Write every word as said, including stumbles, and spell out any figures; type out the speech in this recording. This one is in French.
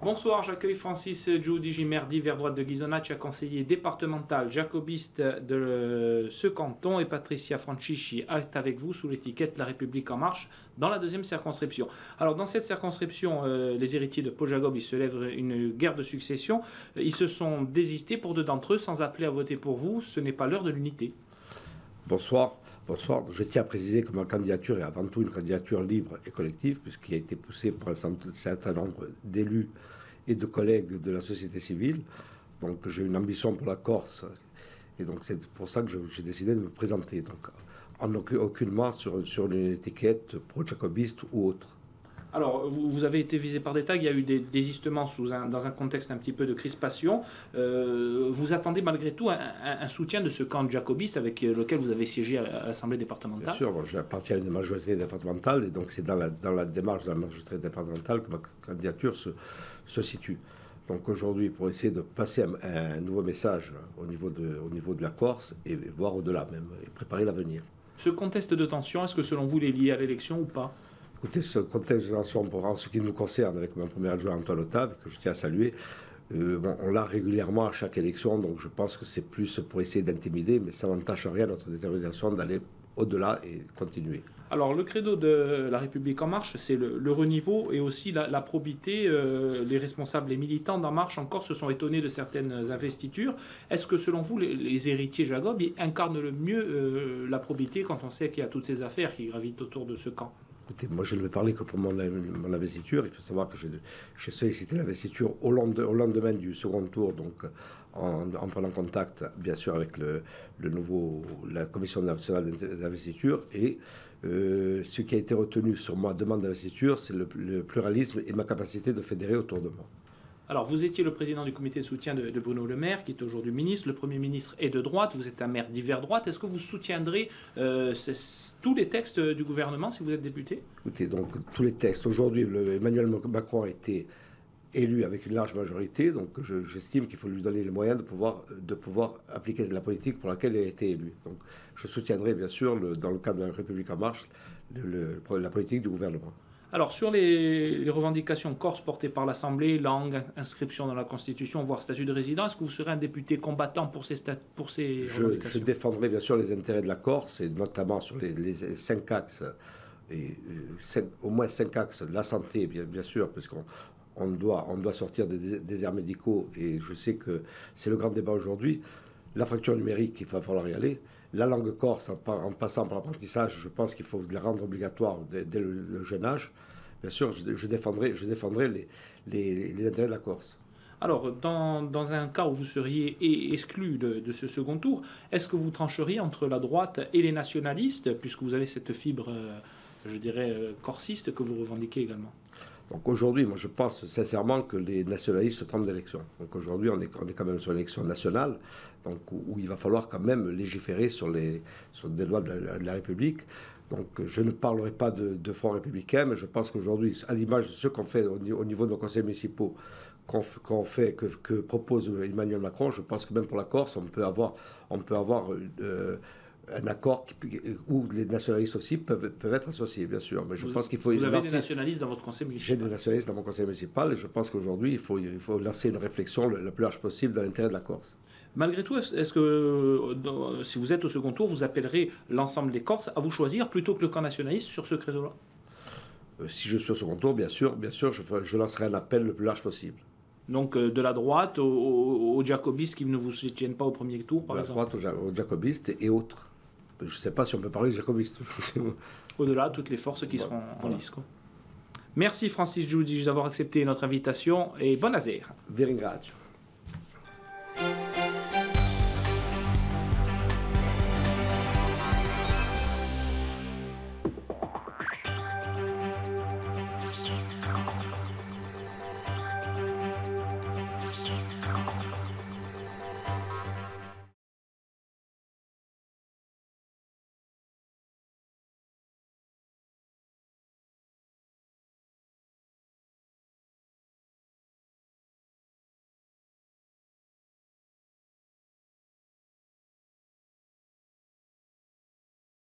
Bonsoir, j'accueille Francis Giudici Merdi, vers droite de Ghisonaccia, conseiller départemental jacobiste de ce canton, et Patricia Francisci est avec vous sous l'étiquette La République En Marche dans la deuxième circonscription. Alors dans cette circonscription, euh, les héritiers de Paul Jacob, il se lève une guerre de succession. Ils se sont désistés pour deux d'entre eux sans appeler à voter pour vous. Ce n'est pas l'heure de l'unité. Bonsoir. Bonsoir. Je tiens à préciser que ma candidature est avant tout une candidature libre et collective, puisqu'il a été poussé par un certain nombre d'élus et de collègues de la société civile. Donc j'ai une ambition pour la Corse, et donc c'est pour ça que j'ai décidé de me présenter. Donc en aucunement sur, sur une étiquette pro-jacobiste ou autre. Alors, vous, vous avez été visé par des tags, il y a eu des désistements sous un, dans un contexte un petit peu de crispation. Euh, vous attendez malgré tout un, un, un soutien de ce camp jacobiste avec lequel vous avez siégé à l'Assemblée départementale? Bien sûr, bon, j'appartiens à une majorité départementale, et donc c'est dans la, dans la démarche de la majorité départementale que ma candidature se, se situe. Donc aujourd'hui, pour essayer de passer un, un nouveau message au niveau, de, au niveau de la Corse, et voir au-delà même, et préparer l'avenir. Ce contexte de tension, est-ce que selon vous, il est lié à l'élection ou pas? Écoutez, ce contexte de tension, en ce qui nous concerne, avec mon premier adjoint Antoine Otave, que je tiens à saluer, euh, bon, on l'a régulièrement à chaque élection, donc je pense que c'est plus pour essayer d'intimider, mais ça n'entache en rien notre détermination d'aller au-delà et continuer. Alors, le credo de La République En Marche, c'est le, le reniveau et aussi la, la probité. Euh, les responsables, les militants d'En Marche encore se sont étonnés de certaines investitures. Est-ce que, selon vous, les, les héritiers Jacob incarnent le mieux euh, la probité quand on sait qu'il y a toutes ces affaires qui gravitent autour de ce camp? Écoutez, moi je ne vais parler que pour mon, mon investiture. Il faut savoir que j'ai sollicité l'investiture au, au lendemain du second tour, donc en, en prenant contact bien sûr avec le, le nouveau, la Commission nationale d'investiture. Et euh, ce qui a été retenu sur ma demande d'investiture, c'est le, le pluralisme et ma capacité de fédérer autour de moi. Alors, vous étiez le président du comité de soutien de, de Bruno Le Maire, qui est aujourd'hui ministre. Le Premier ministre est de droite. Vous êtes un maire d'hiver droite. Est-ce que vous soutiendrez euh, tous les textes du gouvernement si vous êtes député? Écoutez, donc tous les textes. Aujourd'hui, Emmanuel Macron a été élu avec une large majorité. Donc, j'estime qu'il faut lui donner les moyens de pouvoir, de pouvoir appliquer la politique pour laquelle il a été élu. Donc, je soutiendrai bien sûr, le, dans le cadre de la République En Marche, le, le, la politique du gouvernement. Alors, sur les, les revendications corse portées par l'Assemblée, langue, inscription dans la Constitution, voire statut de résident, est-ce que vous serez un député combattant pour ces, pour ces je, revendications? Je défendrai bien sûr les intérêts de la Corse, et notamment sur les, les cinq axes, et cinq, au moins cinq axes, la santé, bien, bien sûr, parce qu'on on doit, on doit sortir des déserts médicaux, et je sais que c'est le grand débat aujourd'hui. La fracture numérique, il va falloir y aller. La langue corse, en, en passant par l'apprentissage, je pense qu'il faut la rendre obligatoire dès, dès le, le jeune âge. Bien sûr, je, je défendrai, je défendrai les, les, les intérêts de la Corse. Alors, dans, dans un cas où vous seriez exclu de, de ce second tour, est-ce que vous trancheriez entre la droite et les nationalistes, puisque vous avez cette fibre, euh, je dirais, euh, corsiste que vous revendiquez également? Donc aujourd'hui, moi je pense sincèrement que les nationalistes se trompent d'élection. Donc aujourd'hui, on est, on est quand même sur une élection nationale, donc où, où il va falloir quand même légiférer sur, les, sur des lois de la, de la République. Donc je ne parlerai pas de, de Front républicain, mais je pense qu'aujourd'hui, à l'image de ce qu'on fait au, au niveau de nos conseils municipaux, qu'on qu'on fait, que, que propose Emmanuel Macron, je pense que même pour la Corse, on peut avoir, on peut avoir euh, un accord qui, où les nationalistes aussi peuvent, peuvent être associés, bien sûr. Mais je vous, pense qu'il faut vous avez lancer, des nationalistes dans votre conseil municipal? J'ai des nationalistes dans mon conseil municipal, et je pense qu'aujourd'hui, il faut, il faut lancer une réflexion la plus large possible dans l'intérêt de la Corse. Malgré tout, est-ce que si vous êtes au second tour, vous appellerez l'ensemble des Corses à vous choisir plutôt que le camp nationaliste sur ce credo-là? euh, Si je suis au second tour, bien sûr, bien sûr, je, je lancerai un appel le plus large possible. Donc euh, de la droite aux, aux, aux jacobistes qui ne vous soutiennent pas au premier tour, par de exemple? De la droite aux, aux jacobistes et autres. Je ne sais pas si on peut parler de jacobistes. Au-delà, toutes les forces qui voilà, seront en voilà. lice. Quoi. Merci Francis Giudici d'avoir accepté notre invitation et bonne azère. Vi ringrazio.